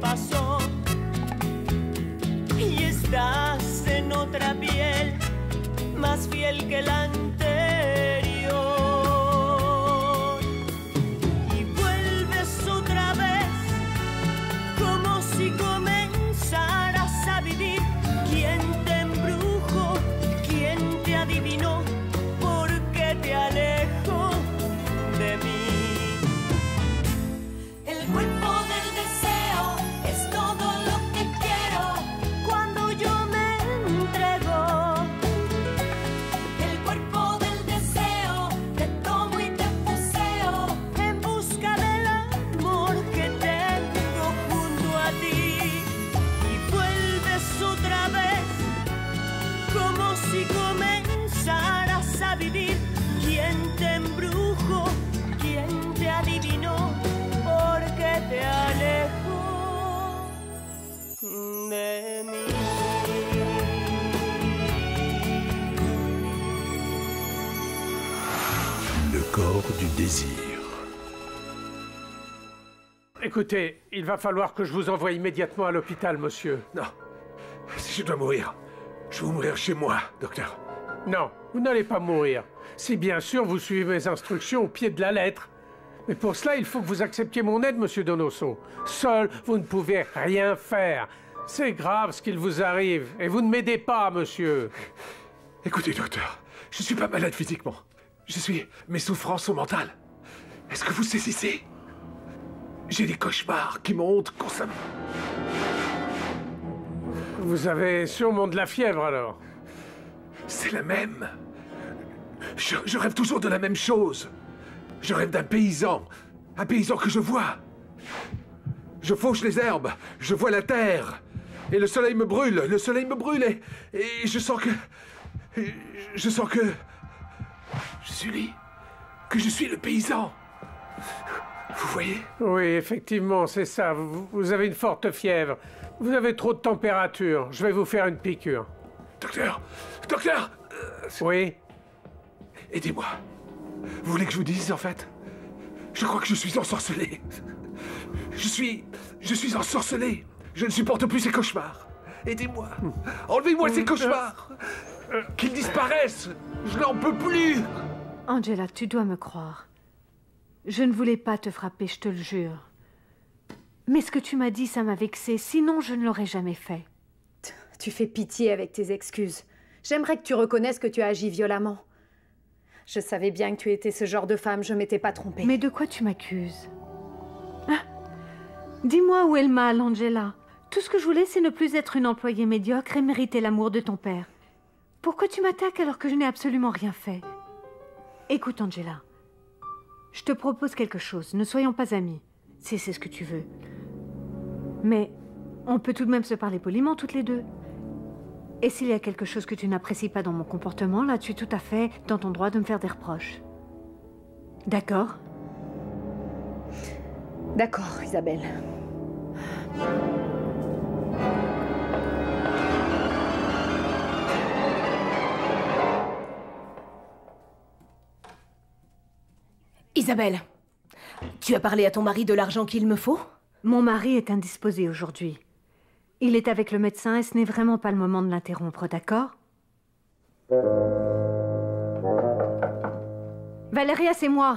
pasó y estás en otra piel, más fiel que la anterior. Y vuelves otra vez como si comenzaras a vivir. ¿Quién te embrujó? ¿Quién te adivinó? ¿Por qué te alejo de mí? El cuerpo del deseo es todo lo que quiero cuando yo me entrego. El cuerpo del deseo te tomo y te poseo en busca del amor que tengo junto a ti. Y vuelves otra vez como si comenzaras a vivir. ¿Quién te embrujó? ¿Quién te adivinó? Porque te alejo de mí. Le corps du désir. Écoutez, il va falloir que je vous envoie immédiatement à l'hôpital, monsieur. Non. Si je dois mourir, je vais mourir chez moi, docteur. Non, vous n'allez pas mourir. Si bien sûr vous suivez mes instructions au pied de la lettre. Mais pour cela, il faut que vous acceptiez mon aide, monsieur Donoso. Seul, vous ne pouvez rien faire. C'est grave ce qu'il vous arrive. Et vous ne m'aidez pas, monsieur. Écoutez, docteur, je suis pas malade physiquement. Mes souffrances sont mentales. Est-ce que vous saisissez? J'ai des cauchemars qui me hantent constamment. Vous avez sûrement de la fièvre, alors. C'est la même. Je rêve toujours de la même chose. Je rêve d'un paysan. Un paysan que je vois. Je fauche les herbes. Je vois la terre. Et le soleil me brûle. Le soleil me brûle et je sens que... Je sens que... Je suis lui. Que je suis le paysan. Vous voyez? Oui, effectivement, c'est ça. Vous avez une forte fièvre. Vous avez trop de température. Je vais vous faire une piqûre. Docteur! Docteur! Oui? Aidez-moi. Vous voulez que je vous dise, en fait? Je crois que je suis ensorcelé. Je suis ensorcelé. Je ne supporte plus ces cauchemars. Aidez-moi. Enlevez-moi ces cauchemars. Qu'ils disparaissent. Je n'en peux plus. Angela, tu dois me croire. Je ne voulais pas te frapper, je te le jure. Mais ce que tu m'as dit, ça m'a vexée. Sinon, je ne l'aurais jamais fait. Tu fais pitié avec tes excuses. J'aimerais que tu reconnaisses que tu as agi violemment. Je savais bien que tu étais ce genre de femme, je m'étais pas trompée. Mais de quoi tu m'accuses? Hein? Dis-moi où est le mal, Angela. Tout ce que je voulais, c'est ne plus être une employée médiocre et mériter l'amour de ton père. Pourquoi tu m'attaques alors que je n'ai absolument rien fait? Écoute, Angela. Je te propose quelque chose. Ne soyons pas amis, si c'est ce que tu veux. Mais on peut tout de même se parler poliment toutes les deux. Et s'il y a quelque chose que tu n'apprécies pas dans mon comportement, là, tu es tout à fait dans ton droit de me faire des reproches. D'accord? D'accord, Isabelle. Isabelle, tu as parlé à ton mari de l'argent qu'il me faut? Mon mari est indisposé aujourd'hui. Il est avec le médecin et ce n'est vraiment pas le moment de l'interrompre, d'accord? Valéria, c'est moi.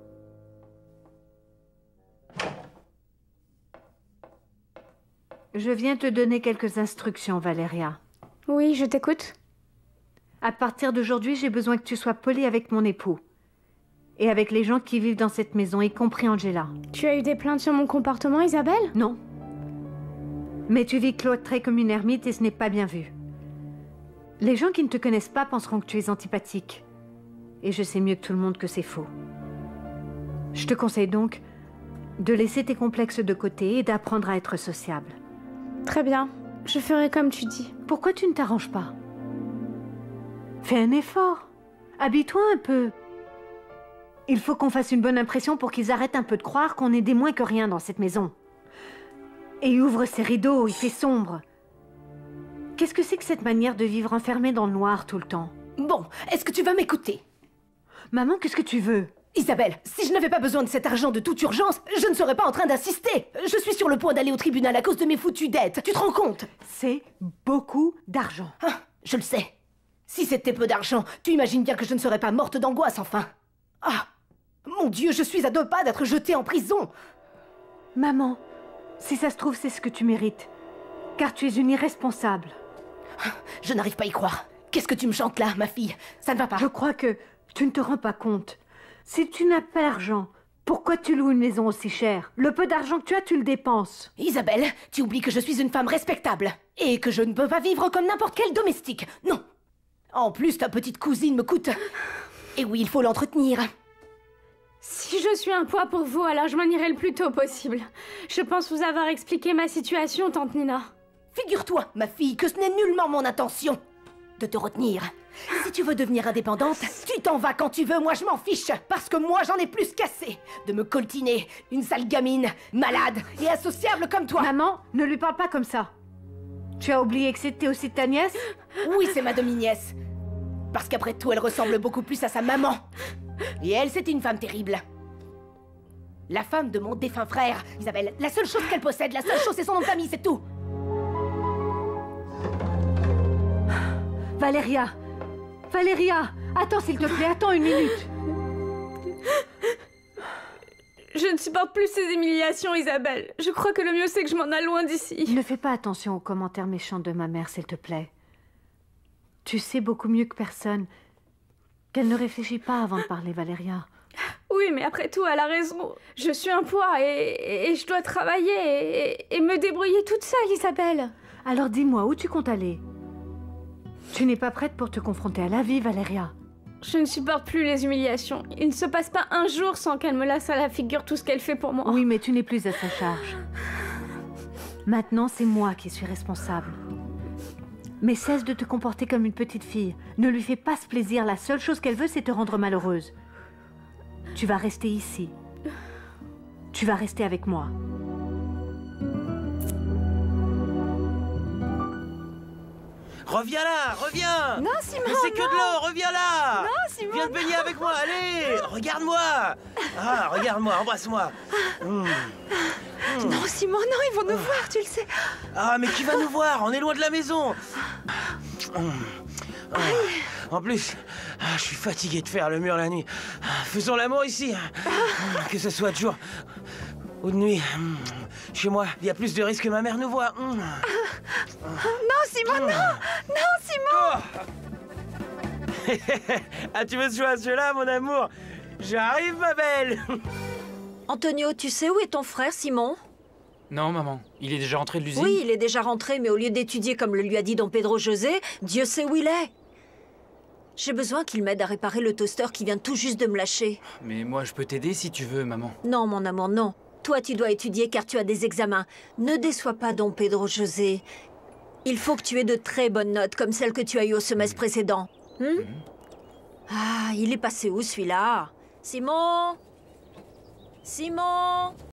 Je viens te donner quelques instructions, Valéria. Oui, je t'écoute. À partir d'aujourd'hui, j'ai besoin que tu sois polie avec mon époux. Et avec les gens qui vivent dans cette maison, y compris Angela. Tu as eu des plaintes sur mon comportement, Isabelle? Non. Mais tu vis cloîtrée comme une ermite et ce n'est pas bien vu. Les gens qui ne te connaissent pas penseront que tu es antipathique. Et je sais mieux que tout le monde que c'est faux. Je te conseille donc de laisser tes complexes de côté et d'apprendre à être sociable. Très bien, je ferai comme tu dis. Pourquoi tu ne t'arranges pas? Fais un effort. Habille-toi un peu. Il faut qu'on fasse une bonne impression pour qu'ils arrêtent un peu de croire qu'on est des moins que rien dans cette maison. Et ouvre ses rideaux, il fait sombre. Qu'est-ce que c'est que cette manière de vivre enfermée dans le noir tout le temps? Bon, est-ce que tu vas m'écouter? Maman, qu'est-ce que tu veux? Isabelle, si je n'avais pas besoin de cet argent de toute urgence, je ne serais pas en train d'insister. Je suis sur le point d'aller au tribunal à cause de mes foutues dettes. Tu te rends compte? C'est beaucoup d'argent. Ah, je le sais. Si c'était peu d'argent, tu imagines bien que je ne serais pas morte d'angoisse, enfin. Ah, mon Dieu, je suis à 2 pas d'être jetée en prison. Maman, si ça se trouve, c'est ce que tu mérites. Car tu es une irresponsable. Je n'arrive pas à y croire. Qu'est-ce que tu me chantes là, ma fille? Ça ne va pas. Je crois que tu ne te rends pas compte. Si tu n'as pas l'argent, pourquoi tu loues une maison aussi chère? Le peu d'argent que tu as, tu le dépenses. Isabelle, tu oublies que je suis une femme respectable. Et que je ne peux pas vivre comme n'importe quel domestique. Non. En plus, ta petite cousine me coûte. Et oui, il faut l'entretenir. Si je suis un poids pour vous, alors je m'en irai le plus tôt possible. Je pense vous avoir expliqué ma situation, tante Nina. Figure-toi, ma fille, que ce n'est nullement mon intention de te retenir. Si tu veux devenir indépendante, tu t'en vas quand tu veux, moi je m'en fiche. Parce que moi j'en ai plus qu'assez de me coltiner une sale gamine, malade et associable comme toi. Maman, ne lui parle pas comme ça. Tu as oublié que c'était aussi ta nièce? Oui, c'est ma demi-nièce. Parce qu'après tout, elle ressemble beaucoup plus à sa maman. Et elle, c'était une femme terrible. La femme de mon défunt frère, Isabelle. La seule chose qu'elle possède, la seule chose, c'est son nom de famille, c'est tout. Valéria! Valéria! Attends, s'il te plaît, attends une minute. Je ne supporte plus ces humiliations, Isabelle. Je crois que le mieux c'est que je m'en aille loin d'ici. Ne fais pas attention aux commentaires méchants de ma mère, s'il te plaît. Tu sais beaucoup mieux que personne qu'elle ne réfléchit pas avant de parler, Valéria. Oui, mais après tout, elle a raison. Je suis un poids et je dois travailler et me débrouiller toute seule, Isabelle. Alors dis-moi, où tu comptes aller? Tu n'es pas prête pour te confronter à la vie, Valéria. Je ne supporte plus les humiliations. Il ne se passe pas un jour sans qu'elle me laisse à la figure tout ce qu'elle fait pour moi. Oui, mais tu n'es plus à sa charge. Maintenant, c'est moi qui suis responsable. Mais cesse de te comporter comme une petite fille. Ne lui fais pas ce plaisir. La seule chose qu'elle veut, c'est te rendre malheureuse. Tu vas rester ici. Tu vas rester avec moi. Reviens là, reviens! Non, Simon, Mais c'est que de l'eau, reviens là! non, Simon, Viens te baigner avec moi, allez! Regarde-moi! Ah, regarde-moi, embrasse-moi! non, Simon, non, ils vont nous voir, tu le sais. Ah, mais qui va nous voir? On est loin de la maison! En plus, je suis fatigué de faire le mur la nuit. Faisons l'amour ici, que ce soit de jour ou de nuit. Chez moi, il y a plus de risques que ma mère nous voie. Non, Simon, non! Non, Simon! Ah, tu veux jouer à ce jeu-là, mon amour? J'arrive, ma belle! Antonio, tu sais où est ton frère, Simon? Non, maman. Il est déjà rentré de l'usine? Oui, il est déjà rentré, mais au lieu d'étudier comme le lui a dit Don Pedro José, Dieu sait où il est. J'ai besoin qu'il m'aide à réparer le toaster qui vient tout juste de me lâcher. Mais moi, je peux t'aider si tu veux, maman. Non, mon amour, non. Toi, tu dois étudier car tu as des examens. Ne déçois pas Don Pedro José. Il faut que tu aies de très bonnes notes, comme celles que tu as eues au semestre précédent. Ah, il est passé où, celui-là? Simon? Simon?